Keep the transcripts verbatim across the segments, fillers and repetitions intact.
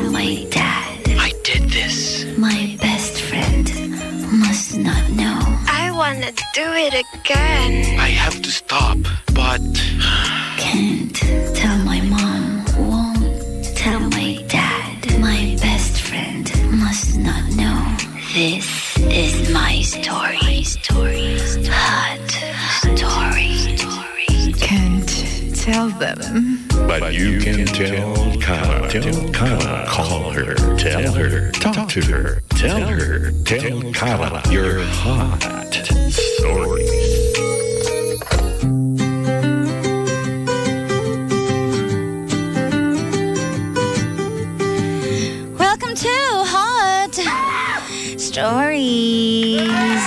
my dad. I did this. My best friend must not know. I wanna do it again. I have to stop, but... Can't tell my mom. Won't tell my dad. My best friend must not know. This is my story. Story. Hot story. Can't tell them. But you can tell Kana. Tell Kana. Call her. Tell her. Talk to her. Tell her. Tell Kana your hot stories. Welcome to Hot Stories.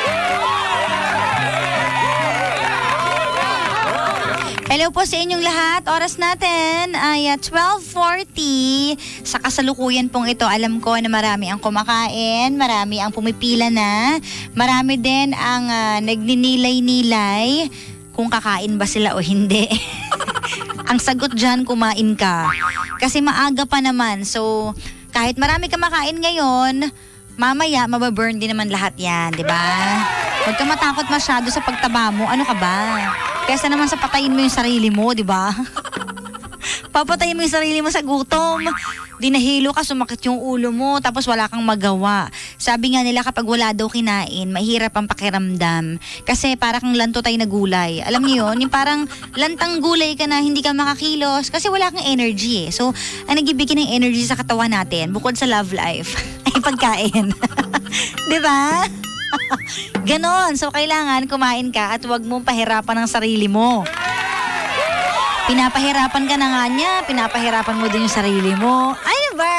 Hello po sa inyong lahat. Oras natin ay uh, twelve forty. Sa kasalukuyan pong ito, alam ko na marami ang kumakain, marami ang pumipila na, marami din ang uh, nagninilay-nilay kung kakain ba sila o hindi. Ang sagot dyan, kumain ka. Kasi maaga pa naman. So, kahit marami ka makain ngayon, mamaya mababurn din naman lahat yan, di ba? Huwag ka matakot masyado sa pagtaba mo. Ano ka ba? Kesa naman sa patayin mo yung sarili mo, di ba? Papatayin mo yung sarili mo sa gutom. Di nahilo ka, sumakit yung ulo mo, tapos wala kang magawa. Sabi nga nila kapag wala daw kinain, mahirap ang pakiramdam. Kasi para kang lantotay na gulay. Alam niyo yun? Yung parang lantang gulay ka na hindi ka makakilos kasi wala kang energy eh. So, ang nagbibigay ng energy sa katawan natin, bukod sa love life, ay pagkain. Di ba? Ganon. So, kailangan kumain ka at huwag mong pahirapan ang sarili mo. Pinapahirapan ka na nga niya, pinapahirapan mo din yung sarili mo. Ano ba?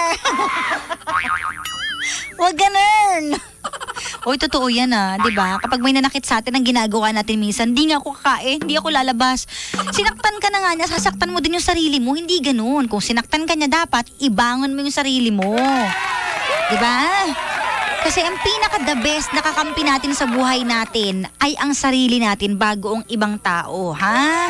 Huwag ganon. Uy, totoo yan ah, di ba? Kapag may nanakit sa atin ang ginagawa natin minsan, hindi nga ako kakain, hindi ako lalabas. Sinaktan ka na nga niya, sasaktan mo din yung sarili mo, hindi ganon. Kung sinaktan ka niya, dapat ibangon mo yung sarili mo. Di ba? Kasi ang pinaka-the best na kakampi natin sa buhay natin ay ang sarili natin bago ang ibang tao, ha?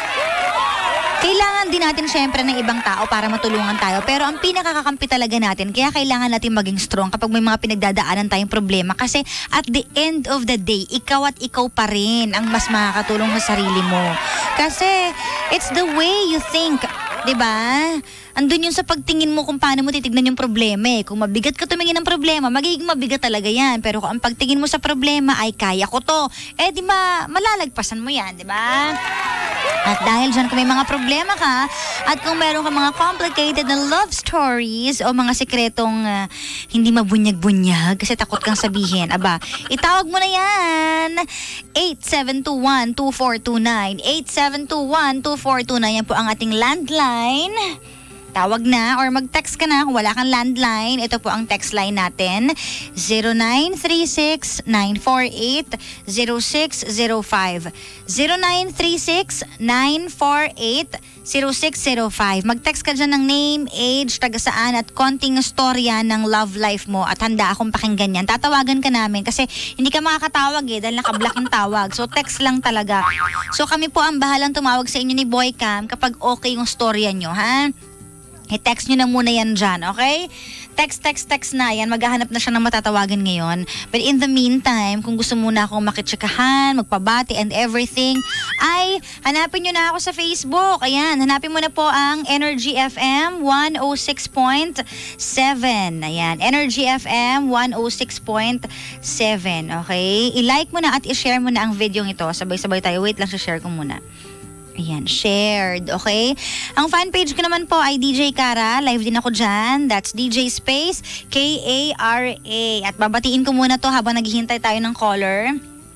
Kailangan din natin syempre ng ibang tao para matulungan tayo. Pero ang pinakakakampi talaga natin, kaya kailangan natin maging strong kapag may mga pinagdadaanan tayong problema. Kasi at the end of the day, ikaw at ikaw pa rin ang mas makakatulong sa sarili mo. Kasi it's the way you think, di ba? Andun yun sa pagtingin mo kung paano mo titignan yung problema eh. Kung mabigat ka tumingin ng problema, magiging mabigat talaga yan. Pero kung ang pagtingin mo sa problema ay kaya ko to, eh di ma malalagpasan mo yan, di ba? At dahil dyan kung may mga problema ka at kung meron ka mga complicated na love stories o mga sekretong uh, hindi mabunyag-bunyag kasi takot kang sabihin, aba, itawag mo na yan. eight seven two one, two four two nine eight seven two one, two four two nine yan po ang ating landline. Tawag na or mag-text ka na kung wala kang landline. Ito po ang text line natin. zero nine three six, nine four eight, zero six zero five zero nine three six, nine four eight, zero six zero five. Mag-text ka dyan ng name, age, taga saan at konting storya ng love life mo at handa akong pakinggan yan. Tatawagan ka namin kasi hindi ka makakatawag eh dahil nakablock yung tawag. So text lang talaga. So kami po ang bahalang tumawag sa inyo ni Boy Cam kapag okay yung storya nyo, ha? I-text nyo na muna yan dyan, okay? Text, text, text na yan. Maghahanap na siya ng matatawagan ngayon. But in the meantime, kung gusto muna akong makitsikahan, magpabati and everything, ay hanapin nyo na ako sa Facebook. Ayan, hanapin mo na po ang Energy F M one oh six point seven. Ayan, Energy F M one oh six point seven. Okay? I-like mo na at i-share mo na ang video ito. Sabay-sabay tayo. Wait lang, share ko muna. Ayan, shared, okay? Ang fan page ko naman po ay D J Kara. Live din ako dyan. That's D J Space K A R A. At babatiin ko muna to habang naghihintay tayo ng caller.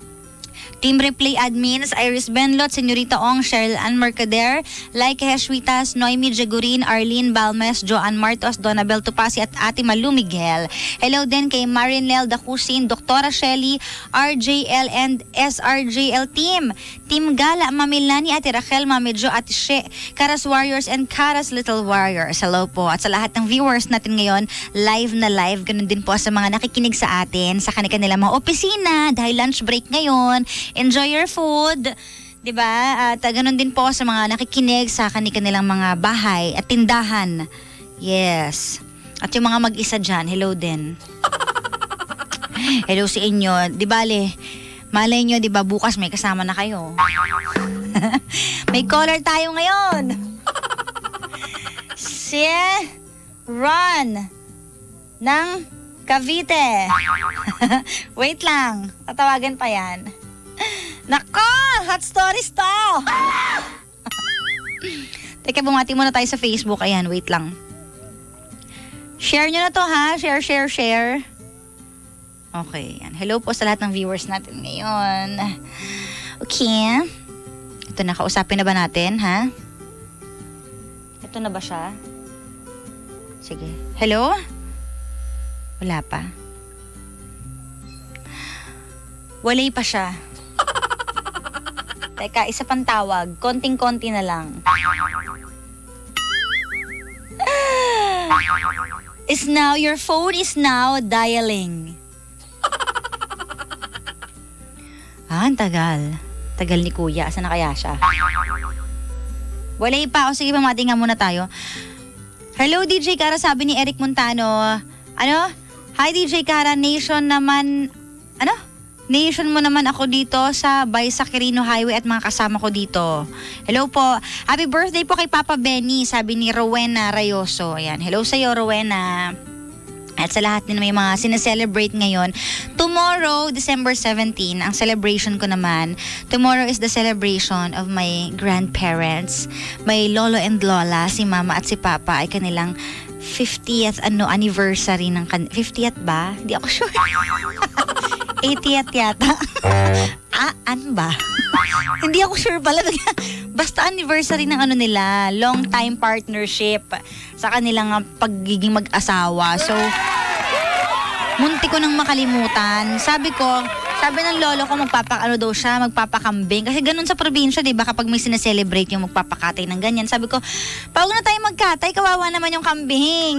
Team Replay Admins, Iris Benlot, Senyorita Ong, Cheryl Ann Mercader, Laika Heshwitas, Noemi Jagurin, Arlene Balmes, Joanne Martos, Donabel Tupasi at Ate Malu Miguel. Hello din kay Marinel Dacusin, Doktora Shelly, R J L and S R J L Team. Team Gala, Mamilani, Ate Rachel, Mamedjo, Ate She, Karas Warriors and Karas Little Warriors. Hello po. At sa lahat ng viewers natin ngayon, live na live. Ganun din po sa mga nakikinig sa atin sa kanilang mga opisina dahil lunch break ngayon. Enjoy your food, 'di ba? At uh, ganun din po sa mga nakikinig sa kanilang mga bahay at tindahan. Yes. At yung mga mag-isa dyan, hello din. Hello sa inyo. Di bale, malay nyo, di ba, bukas may kasama na kayo. May caller tayo ngayon. Si Ron ng Cavite. Wait lang, tatawagan pa yan. Nako, hot stories to. Teka, bumati muna tayo sa Facebook. Ayan, wait lang. Share nyo na to ha. Share, share, share. Okay, yan. Hello po sa lahat ng viewers natin ngayon. Okay. Ito na, kausapin na ba natin, ha? Ito na ba siya? Sige. Hello? Wala pa. Walay pa siya. Teka, isa pang tawag. Konting-konti na lang. Is now, your phone is now dialing. Ah, ang tagal. Tagal ni Kuya. Asa na kaya siya? Walay pa. O sige, pamati nga muna tayo. Hello, D J Kara, sabi ni Eric Montano. Ano? Hi, D J Kara. Nation naman. Ano? Nation mo naman ako dito sa Baisa Quirino Highway at mga kasama ko dito. Hello po. Happy birthday po kay Papa Benny, sabi ni Rowena Rayoso. Ayan. Hello sa'yo, Rowena. At sa lahat din may mga sineselebrate ngayon. Tomorrow, December seventeenth, ang celebration ko naman. Tomorrow is the celebration of my grandparents. My lolo and lola, si mama at si papa ay kanilang fiftieth ano anniversary ng kan- fiftieth ba? Hindi ako sure. eightieth yata. ah, ano ba? Hindi ako sure pala. Basta anniversary ng ano nila, long time partnership sa kanilang uh, pagiging mag-asawa. So, munti ko nang makalimutan. Sabi ko, sabi ng lolo ko magpapakano daw siya, magpapakambing. Kasi ganun sa probinsya, di ba? Kapag may sineselebrate yung magpapakatay ng ganyan. Sabi ko, pag na tayo magkatay, kawawa naman yung kambing.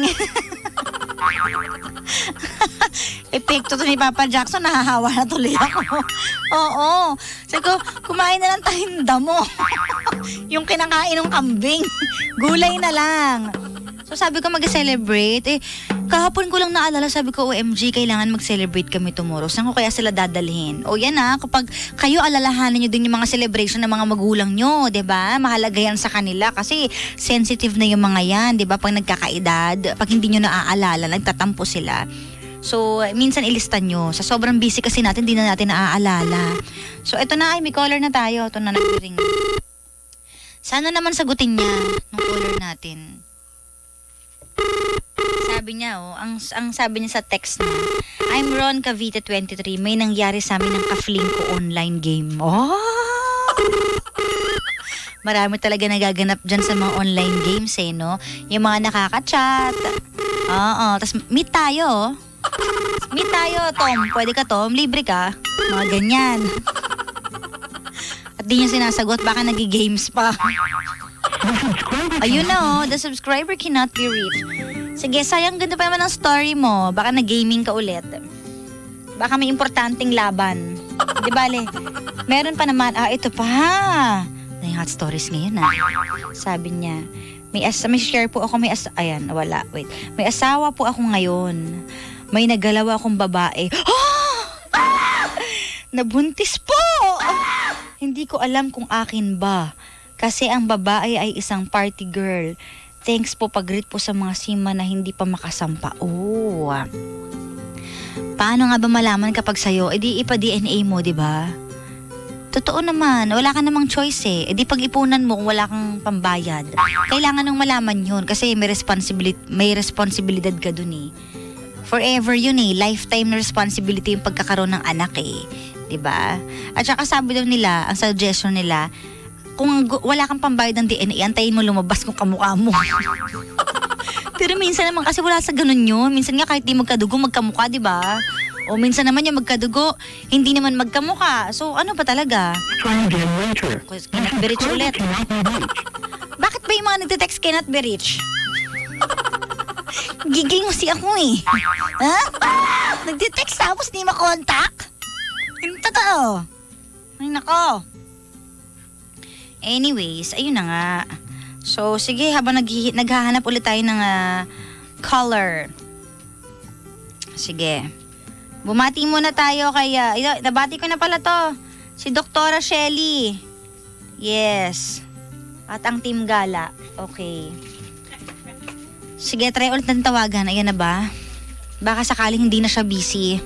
Epekto to ni Papa Jackson, nahahawa na tuloy ako. Oo. Sabi ko, kumain na lang tayong damo. Yung kinakain ng kambing. Gulay na lang. So sabi ko mag-celebrate. Eh, kahapon ko lang naalala, sabi ko, O M G, kailangan mag-celebrate kami tomorrow. Saan ko kaya sila dadalhin? O yan ah, kapag kayo alalahanin nyo din yung mga celebration ng mga magulang nyo, diba? Mahalaga yan sa kanila kasi sensitive na yung mga yan, diba? Pag nagkakaedad, pag hindi nyo naaalala, nagtatampo sila. So, minsan ilista nyo. Sa sobrang busy kasi natin, di na natin naaalala. So, ito na ay, may caller na tayo. Ito na nag-ring. Sana naman sagutin niya ng caller natin. Sabi niya, oh, ang, ang sabi niya sa text niya, I'm Ron Cavite twenty-three. May nangyari sa amin ng ka-fling ko online game. Oh! Marami talaga nagaganap dyan sa mga online games eh, no? Yung mga nakaka-chat. Oo, tapos meet tayo. Meet tayo, Tom. Pwede ka, Tom? Libre ka? Mga ganyan. At di niya sinasagot, baka nag-games pa. Ayun na, oh, the subscriber cannot be reached. Sige, sayang, ganda pa naman ang story mo. Baka nag-gaming ka ulit. Baka may importanteng laban. Di bale, meron pa naman, ah, ito pa. May hot stories ngayon, ah. Sabi niya, may, as- may share po ako, may as- ayan, wala, wait. May asawa po ako ngayon. May nagalaw akong babae. Ah! Nabuntis po! Hindi ko alam kung akin ba. Kasi ang babae ay isang party girl. Thanks po, pag-greet po sa mga sima na hindi pa makasampa. Oh. Paano nga ba malaman kapag sa'yo? E di ipa-D N A mo, di ba? Totoo naman, wala ka namang choice eh. E di pag-ipunan mo kung wala kang pambayad. Kailangan nang malaman yun kasi may responsibility, may responsibilidad ka dun eh. Forever yun eh. Lifetime na responsibility yung pagkakaroon ng anak eh. Di ba? At saka sabi daw nila, ang suggestion nila, kung wala kang pambayad ng D N A, antayin mo lumabas kung kamukha mo. Pero minsan naman kasi wala sa ganun yun. Minsan nga kahit di magkadugo, magkamukha, di ba? O minsan naman yung magkadugo, hindi naman magkamukha. So ano pa talaga? Cannot be reached ulit. Bakit ba yung mga nagte-text cannot be reached? Gigil mo si ako eh. Ha? Nagte-text tapos di makontak? Hindi totoo. Ay nako. Anyways, ayun na nga. So, sige, habang naghi- naghahanap ulit tayo ng uh, color. Sige. Bumati muna tayo kaya, ito, nabati ko na pala to. Si Doktora Shelly. Yes. At ang Team Gala. Okay. Sige, try ulit ng tawagan. Ayan na ba? Baka sakaling hindi na siya busy.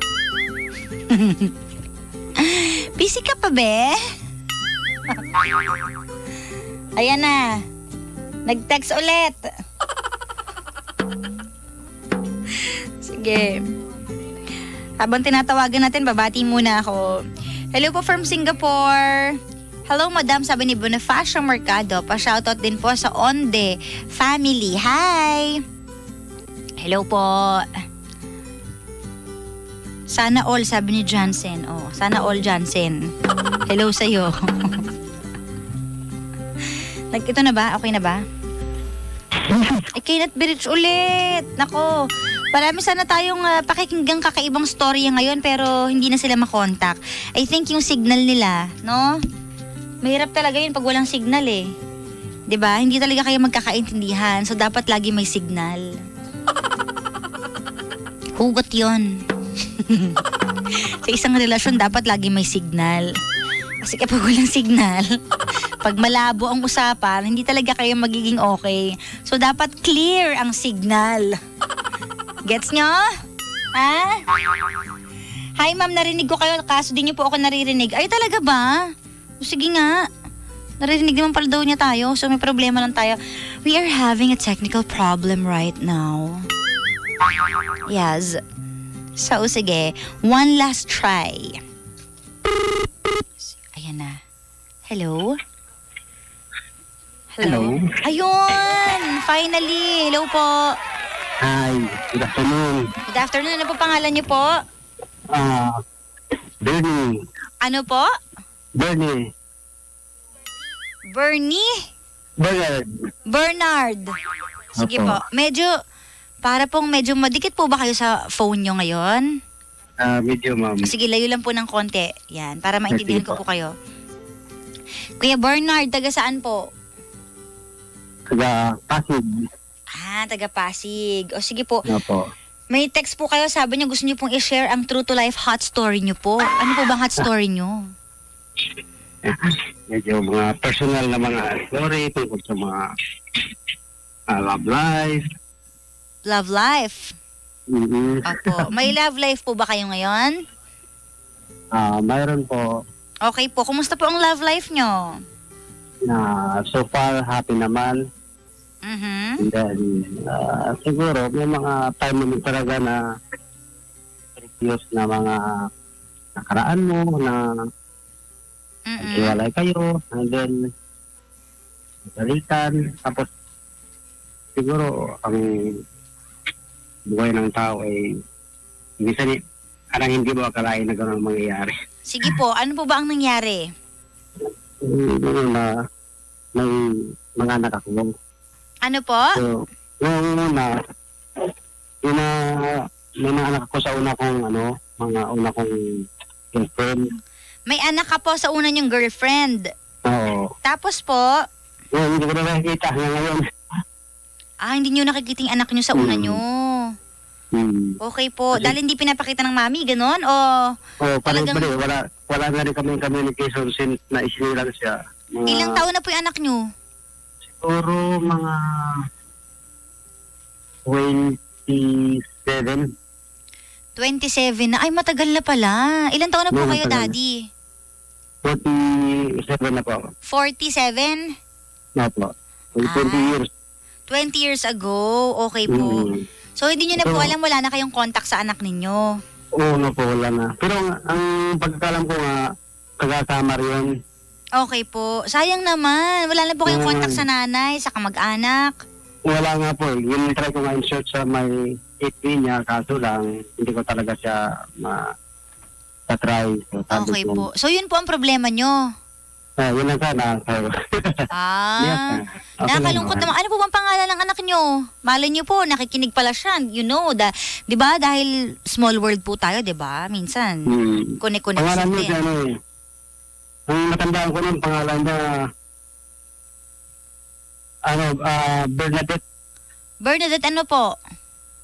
Busy ka pa, be? Ayan na. Nag-text ulit. Sige. Habang tinatawagan natin, babati muna ako. Hello po from Singapore. Hello, madam, sabi ni Bonifacio Mercado. Pa-shoutout din po sa Onde family. Hi! Hello po. Sana all, sabi ni Jansen. Oh, sana all, Jansen. Hello sa'yo. Nag, ito na ba? Okay na ba? I cannot be reached ulit. Nako. Marami sana tayong uh, pakikinggang kakaibang story ngayon pero hindi na sila makontak. I think yung signal nila, no? Mahirap talaga yun pag walang signal eh. 'Di ba? Hindi talaga kayo magkakaintindihan. So dapat lagi may signal. Hugot yun. Sa isang relasyon dapat lagi may signal. Kasi kapag walang signal, pag malabo ang usapan, hindi talaga kayo magiging okay. So dapat clear ang signal. Gets nyo? Ha? Hi ma'am, narinig ko kayo kaso di nyo po ako naririnig. Ay talaga ba? O, sige nga. Naririnig naman pala daw niya tayo so may problema lang tayo. We are having a technical problem right now. Yes. So sige, one last try. Ayan na. Hello? Hello? Hello? Ayun! Finally! Hello po! Hi, good afternoon. Good afternoon. Ano po pangalan niyo po? Ah, Bernie. Ano po? Bernie. Bernie? Bernard. Bernard. Sige Opo. po. Medyo, para pong medyo madikit po ba kayo sa phone nyo ngayon? Ah, medyo ma'am. Sige, layo lang po ng konti. Yan, para maintindihan Sige ko po. po kayo. Kuya Bernard, taga saan po? Taga Pasig. Ah, taga Pasig. O sige po. Opo. May text po kayo, sabi niyo gusto niyo pong i-share ang true to life hot story niyo po. Ano po bang hot story niyo? Medyo mga personal na mga story tungkol sa mga ah, love life. Love life. Mm-hmm. Opo. May love life po ba kayo ngayon? Ah, mayroon po Okay po. Kumusta po ang love life niyo? na so far happy naman. Mhm. And then, ah, siguro may mga time naman talaga na serious na mga nakaraan mo na Mm-mm. hiwalay kayo, and then balikan, tapos siguro ang buhay ng tao ay minsan eh, parang hindi mo akalain na gano'n ang mangyayari. Sige po. Ano po ba ang nangyari? Siguro na may mga anak ako. Ano po? So, yung una, yung na, may mga anak ako sa una kong, ano, mga una kong girlfriend. May anak ka po sa una niyong girlfriend. Oo. Tapos po, Yung hindi ko na nakikita hanggang ngayon. ah, hindi niyo nakikita yung anak niyo sa una Mm. niyo. Hmm. Okay po. Kasi- Dahil hindi pinapakita ng mami, ganon? O, Oo, parang Talagang- pala, wala, wala na rin kami communication since na isinilang siya. Mga, ilang taon na po yung anak niyo? Siguro mga twenty-seven. twenty-seven na. Ay, matagal na pala. Ilang taon na po Oo, kayo, matagal na. daddy? forty-seven na po ako. forty-seven? Na po. twenty Ah. years. twenty years ago. Okay po. Mm. So, hindi niyo na po So- alam, wala na kayong contact sa anak ninyo. Oo, no po, wala na. Pero ang, ang pagkakalam ko nga, taga-Samar yun. Okay po. Sayang naman. Wala na po kayong Mm. contact sa nanay, sa kamag-anak. Wala nga po. eh. Yung try ko nga insert sa may F B niya, kaso lang, hindi ko talaga siya ma try. So, sabi Okay ko, po. So, yun po ang problema nyo. Ah, yun lang sana. So, Ah. yes, ah. Okay Nakakalungkot lang naman. Ano po bang pangalan ng anak nyo? Malay nyo po, nakikinig pala siya. You know, da, di ba? Dahil small world po tayo, di ba? Minsan, Hmm. connect-connect Pangalan din. niya si ano eh. Ang matandaan ko nun, pangalan niya, ano, ah, Bernadette. Bernadette, ano po?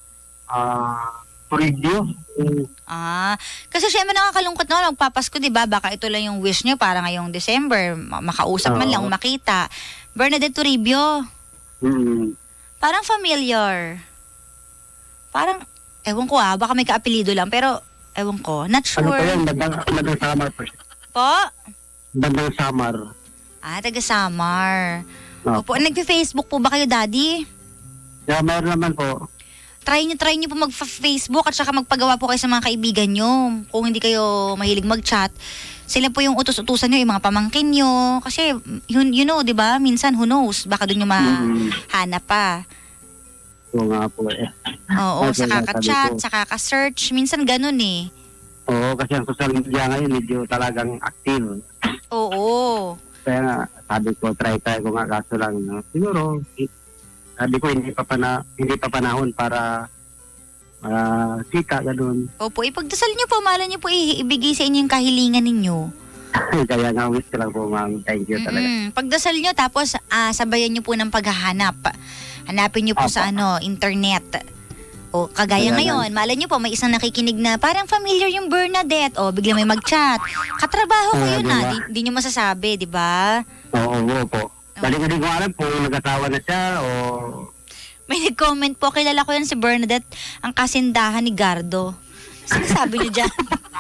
ah, Toribio. Mm, Ah, kasi syempre nakakalungkot naman magpapasko, 'di ba? Baka ito lang yung wish niyo para ngayong December, ma- makausap man Oo. lang, makita. Bernadette Toribio, mm, parang familiar. Parang ewan ko ah, baka may kaapelido lang pero ewan ko, not ano po sure. yan? Bandang, bandang Samar po. Po? Bandang Samar. Ah, taga Samar. Opo. Opo, nagfe-Facebook po ba kayo, Daddy? Yeah, mayroon naman po. Try nyo, try nyo po mag-Facebook at saka magpagawa po kayo sa mga kaibigan nyo. Kung hindi kayo mahilig mag-chat, sila po yung utos-utusan nyo, yung mga pamangkin nyo. Kasi, yun, you know, di ba? Minsan, who knows? Baka doon nyo Mm. mahanap pa. Oo nga po eh. Oo, Okay, sa kaka-chat, sabi ko. sa kaka-search. Minsan ganun eh. Oo, kasi ang social media ngayon medyo talagang active. Oo. Kaya nga, sabi ko, try-try ko nga, kaso lang, no? Siguro, i- sabi ko, hindi pa, pana, hindi pa panahon para uh, sika, ganun. Opo, ipagdasal nyo po, mahala nyo po i- ibigay sa inyo yung kahilingan ninyo. Kaya nga, wish ko lang po, ma'am. Thank you talaga. Mm-mm. Pagdasal nyo, tapos ah, sabayan nyo po ng paghahanap. Hanapin nyo po sa ano, internet. O, kagaya Kaya ngayon, malay nyo po, may isang nakikinig na parang familiar yung Bernadette. O, bigla may mag-chat. Katrabaho ko Oo, yun diba? ah. Di, di nyo masasabi, di ba? Oo, oo po. Balik ko din ko alam kung nag-asawa na siya o... May nag-comment po, kilala ko yan si Bernadette, ang kasindahan ni Gardo. Sinasabi nyo dyan?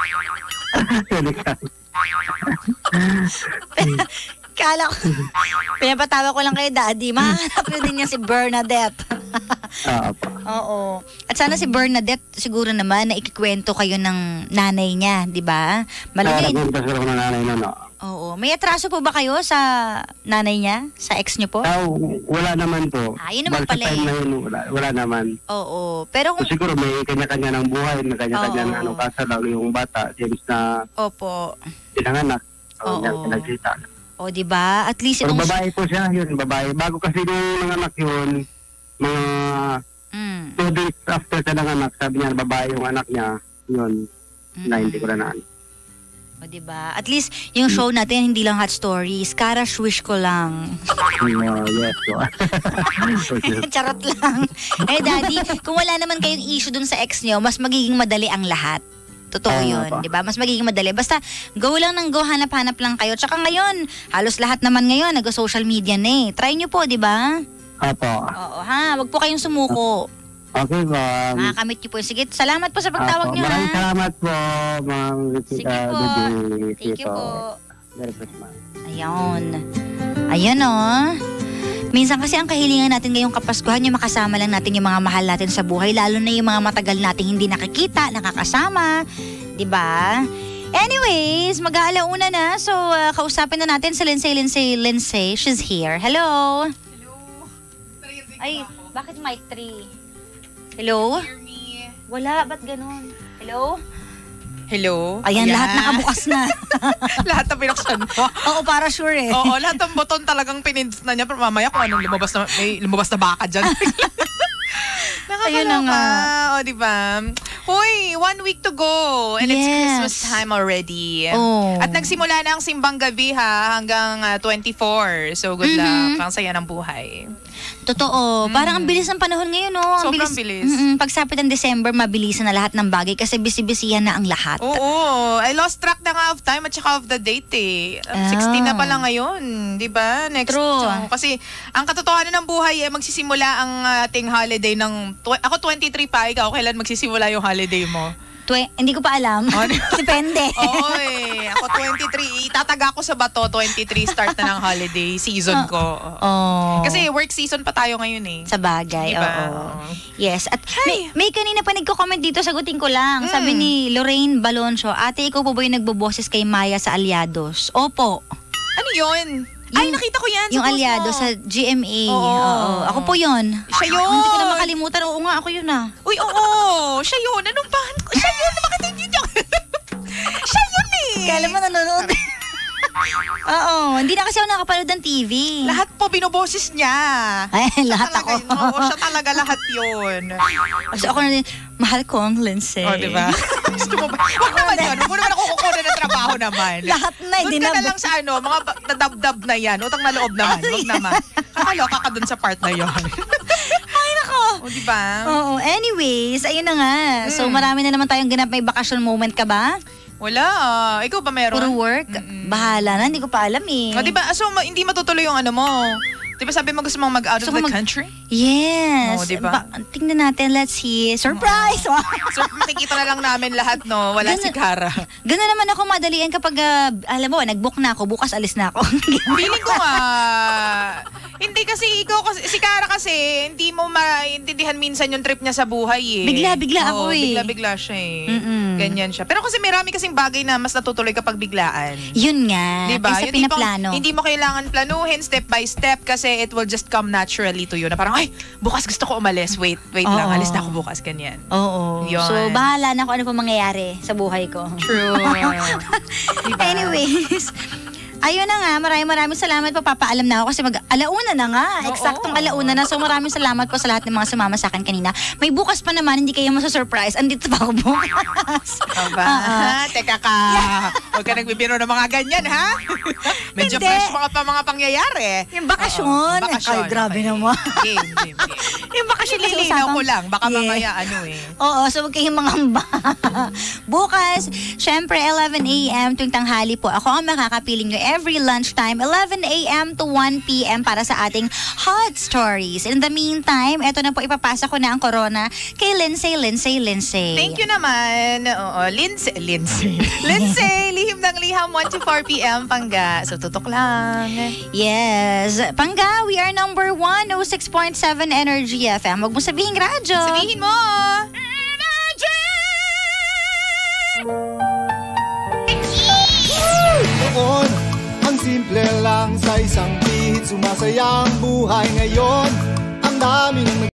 Kala ko, pinapatawa ko lang kay Daddy. Mahanap nyo din niya si Bernadette. Ah, po. Oo. At sana si Bernadette, siguro naman, na ikikwento kayo ng nanay niya, di ba? Ah, Malagay. nagpunta sila ko ng nanay na, no? Oo. May atraso po ba kayo sa nanay niya? Sa ex niyo po? Ah, wala naman po. Ah, yun naman Basta pala time eh. na yun, wala, wala naman. Oo. Pero So, kung... siguro may kanya-kanya ng buhay, may kanya-kanya Oo. ng ano, kasal, lalo yung bata, since na Opo. pinanganak. Oo. Oo. Niya pinagkita. O, di ba? At least Pero itong... babae po siya, yun, babae. Bago kasi nung nanganak yun, mga Mm. two days after siya nanganak, sabi niya, babae yung anak niya, yun, na hindi ko na naan. O, di ba? At least yung show natin, hindi lang hot stories. Karash wish ko lang. Uh, yes, so. Charot lang. Eh, Daddy, kung wala naman kayong issue dun sa ex niyo, mas magiging madali ang lahat. Totoo Oo yun, nga po. di ba? Mas magiging madali. Basta, go lang ng go, hanap-hanap lang kayo. Tsaka ngayon, halos lahat naman ngayon, nag-social media na eh. Try nyo po, di ba? Apo. Oo, ha? Wag po kayong sumuko. Okay, ma'am. Makakamit nyo po. Sige, salamat po sa pagtawag Apo. nyo, Maraming ha? salamat po, ma'am. Sige uh, po. Didi, Thank you Tito. po. Merry Christmas. Ayun. Ayun, oh. Minsan kasi ang kahilingan natin ngayong Kapaskuhan, yung makasama lang natin yung mga mahal natin sa buhay, lalo na yung mga matagal nating hindi nakikita, nakakasama. Diba? Anyways, mag-aalauna na. So, uh, kausapin na natin si Lindsay, Lindsay, Lindsay. She's here. Hello? Hello. Ay, bakit mic three? Hello? Hear me. Wala, ba't ganun? Hello? Hello. Ayan, lahat nakabukas na. Lahat na pinaksan mo. Oo, para sure eh. Oo, lahat ng buton talagang pinindot na niya. Pero mamaya kung anong lumabas na, may lumabas na baka dyan. Ayun na nga. O, diba? Hoy, one week to go. And it's Yes. Christmas time already. Oh. At nagsimula na ang simbang gabi ha, hanggang uh, twenty-four. So, good Mhm. luck. Ang saya ng buhay. Totoo. Parang ang bilis ng panahon ngayon, no? Ang Sobrang bilis. Mm-mm. Pagsapit ng December, mabilisan na lahat ng bagay kasi busy-busyhan na ang lahat. Oo. I lost track na nga of time at saka of the date eh. Ah. sixteen na pala ngayon. Di ba? Next. True. So, kasi ang katotohanan ng buhay eh, magsisimula ang ating holiday ng... Tw- ako twenty-three pa, ikaw kailan magsisimula yung holiday mo? Twe- hindi ko pa alam. Oh, Depende. Oo eh. Ako twenty-three. Itataga ko sa bato. twenty-three start na ng holiday season ko. Oo. Oh. Kasi work season pa tayo ngayon eh. Sa bagay, Diba? oo. Yes. At may, may kanina pa nagko-comment dito, sagutin ko lang. Sabi Mm. ni Lorraine Baloncio, ate, ikaw po ba yung nagboboses kay Maya sa Aliados? Opo. Ano yun? Ay, nakita ko yan. sa Yung post Aliado mo. sa G M A. Oo. Ako po yun. Siya yun. Hindi ko na makalimutan. Oo nga, ako yun ah. Uy, oo. Siya yun. Anong ba? Siya yun. Bakit hindi niyo? Siya yun eh. Kaya mo nanonood. Oo. Hindi na kasi ako nakapanood ng T V. Lahat po binoboses niya. Ay, lahat Talaga ako. yun. Oo, siya talaga lahat yun. So ako na din, mahal ko ang Lindsay. O, diba? Gusto mo ba? Huwag naman yun. Huwag mo naman ako kukunin ng trabaho naman. Lahat na, hindi Doon ka na. na lang sa ano, mga ba- nadabdab na yan. Utang na loob naman. Huwag naman. Kakaloka ka dun sa part na yun. Ay, nako. O, diba? Oo. Anyways, ayun na nga. So, Mm. marami na naman tayong ganap. May bakasyon moment ka ba? Wala. ah. Ikaw ba meron? Puro work? Mm-mm. Bahala na. Hindi ko pa alam eh. O, diba? So, ma- hindi matutuloy yung ano mo. Diba sabi mo gusto mong mag-out of Gusto the ko mag- country? Yes. Oo, diba? Ba- tingnan natin. Let's see. Surprise! So, makikita na lang namin lahat, no? Wala Ganun- si Cara. Ganun naman ako madalian kapag, ah, alam mo, nag-book na ako. Bukas alis na ako. Feeling ko nga, hindi kasi ikaw, kasi, si Cara kasi, hindi mo maintindihan minsan yung trip niya sa buhay eh. Bigla-bigla Oo, ako eh. Bigla-bigla siya eh. Mm-mm. Ganyan siya. Pero kasi marami kasing bagay na mas natutuloy kapag biglaan. Yun nga. Diba? Kaysa Yung tipong pinaplano. Hindi mo kailangan planuhin step by step kasi it will just come naturally to you. Na parang, ay, bukas gusto ko umalis. Wait, wait lang. Oo. Alis na ako bukas. Ganyan. Oo. Yun. So, bahala na kung ano pa mangyayari sa buhay ko. True. Diba? Anyways, ayun na nga, maraming maraming salamat po. Papaalam na ako kasi mag-alauna na nga. Oo. Eksaktong alauna na. So maraming salamat po sa lahat ng mga sumama sa akin kanina. May bukas pa naman, hindi kayo masa-surprise. Andito pa ako bukas. Aba, Ah, teka ka. Huwag ka nagbibiro ng mga ganyan, ha? Medyo Hindi. fresh mga pa mga pangyayari. Yung bakasyon. Oo, bakasyon. Ay, grabe Okay. naman. Game, game, game. Yung bakasyon kasi Nililinaw usapang- ko lang. Baka Yeah. mamaya ano eh. Oo, so huwag kayong mangamba. Bukas, syempre eleven a.m. tuwing tanghali po. Ako ang makakapiling nyo every lunchtime, eleven a.m. to one p.m. para sa ating Hot Stories. In the meantime, eto na po ipapasa ko na ang corona kay Lindsay, Lindsay, Lindsay. Thank you naman. Oo, Lindsay. Lindsay. Lindsay, lihim ng liham, one to four p.m. Pangga. So, tutok lang. Yes. Pangga, we are number one oh six point seven Energy F M. Huwag mo sabihin radyo. Sabihin mo. Noon, ang simple lang sa isang pihit, sumasaya ang buhay ngayon. Ang dami ng